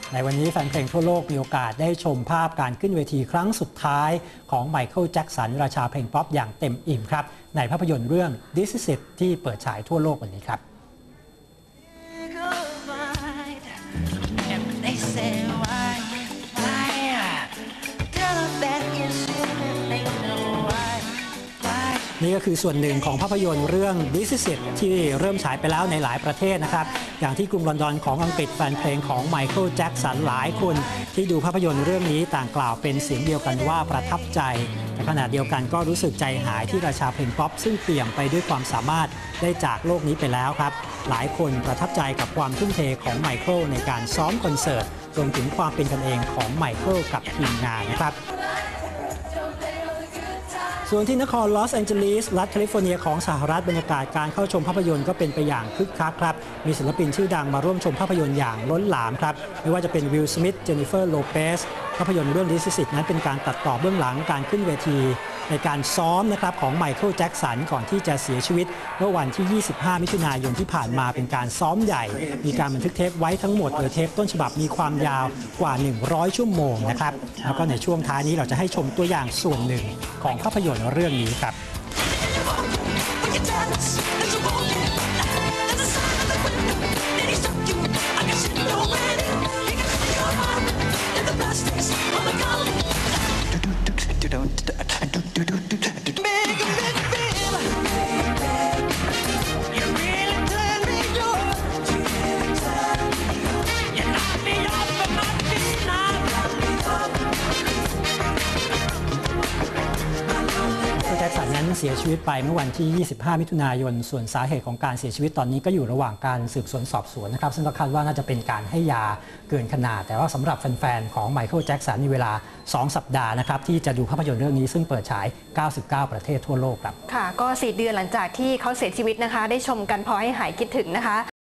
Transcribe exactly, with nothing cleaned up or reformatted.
ในวันนี้แฟนเพลงทั่วโลกมีโอกาสได้ชมภาพการขึ้นเวทีครั้งสุดท้ายของไมเคิลแจ็คสันราชาเพลงป๊อปอย่างเต็มอิ่มครับในภาพยนตร์เรื่อง This Is It ที่เปิดฉายทั่วโลกวันนี้ครับนี่ก็คือส่วนหนึ่งของภาพยนตร์เรื่อง This Is It ที่เริ่มฉายไปแล้วในหลายประเทศนะครับอย่างที่กรุงลอนดอนของอังกฤษแฟนเพลงของไมเคิลแจ็คสันหลายคนที่ดูภาพยนตร์เรื่องนี้ต่างกล่าวเป็นเสียงเดียวกันว่าประทับใจแต่ขณะเดียวกันก็รู้สึกใจหายที่ราชาเพลงป๊อปซึ่งเปี่ยมไปด้วยความสามารถได้จากโลกนี้ไปแล้วครับหลายคนประทับใจกับความทุ่มเทของไมเคิลในการซ้อมคอนเสิร์ตรวมถึงความเป็นกันเองของไมเคิลกับทีมงานนะครับส่วนที่นครลอสแองเจลิสรัฐแคลิฟอร์เนียของสหรัฐบรรยากาศการเข้าชมภาพยนตร์ก็เป็นไปอย่างคึกคักครับมีศิลปินชื่อดังมาร่วมชมภาพยนตร์อย่างล้นหลามครับไม่ว่าจะเป็นวิล สมิธ เจนนิเฟอร์ โลเปสภาพยนตร์เรื่อง This Is It นั้นเป็นการตัดต่อเบื้องหลังการขึ้นเวทีในการซ้อมนะครับของไมเคิลแจ็คสันก่อนที่จะเสียชีวิตเมื่อวันที่ยี่สิบห้ามิถุนายนที่ผ่านมาเป็นการซ้อมใหญ่มีการบันทึกเทปไว้ทั้งหมดโดยเทปต้นฉบับมีความยาวกว่าหนึ่งร้อยชั่วโมงนะครับแล้วก็ในช่วงท้ายนี้เราจะให้ชมตัวอย่างส่วนหนึ่งของภาพยนตร์เรื่องนี้ครับแจ็คสันนั้นเสียชีวิตไปเมื่อวันที่ยี่สิบห้ามิถุนายนส่วนสาเหตุของการเสียชีวิตตอนนี้ก็อยู่ระหว่างการสืบสวนสอบสวนนะครับซึ่งก็คาดว่าน่าจะเป็นการให้ยาเกินขนาดแต่ว่าสำหรับแฟนๆของไมเคิลแจ็คสันมีเวลาสองสัปดาห์นะครับที่จะดูภาพยนตร์เรื่องนี้ซึ่งเปิดฉายเก้าสิบเก้าประเทศทั่วโลกครับค่ะก็สี่เดือนหลังจากที่เขาเสียชีวิตนะคะได้ชมกันพอให้หายคิดถึงนะคะ